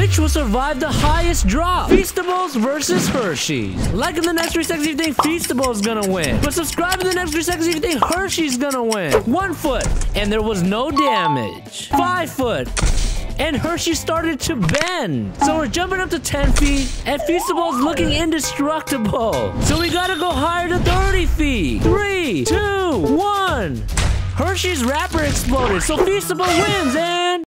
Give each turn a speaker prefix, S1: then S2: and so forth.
S1: Which will survive the highest drop? Feastables versus Hershey's. Like in the next 3 seconds if you think Feastables gonna win. But subscribe in the next 3 seconds if you think Hershey's gonna win. 1 foot, and there was no damage. 5 foot. And Hershey started to bend. So we're jumping up to 10 feet, and Feastables looking indestructible. So we gotta go higher to 30 feet. 3, 2, 1. Hershey's wrapper exploded, so Feastable wins, and